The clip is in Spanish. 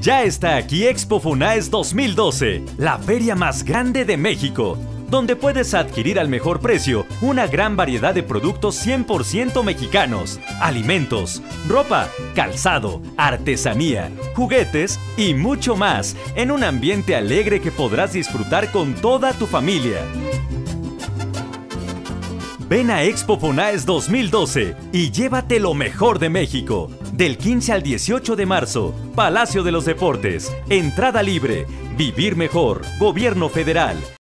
Ya está aquí Expo FONAES 2012, la feria más grande de México, donde puedes adquirir al mejor precio una gran variedad de productos 100% mexicanos, alimentos, ropa, calzado, artesanía, juguetes y mucho más, en un ambiente alegre que podrás disfrutar con toda tu familia. Ven a Expo FONAES 2012 y llévate lo mejor de México. Del 15 al 18 de marzo, Palacio de los Deportes, entrada libre, Vivir Mejor, Gobierno Federal.